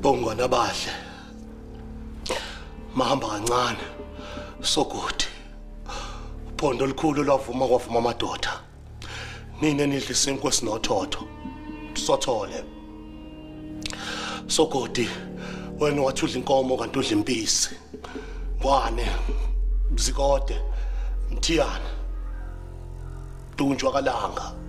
Bongwana bahle. Mahamba kancane. Sogodi. Uphondo olukhulu lwavuma kwavuma amadoda. Nine nidle isinkwa esinothotho. Sothole. Sogodi. Wena wathi udla inkomo kanti udla impisi. Wane. Zikode. Mthiyana. Tunjwa kalanga.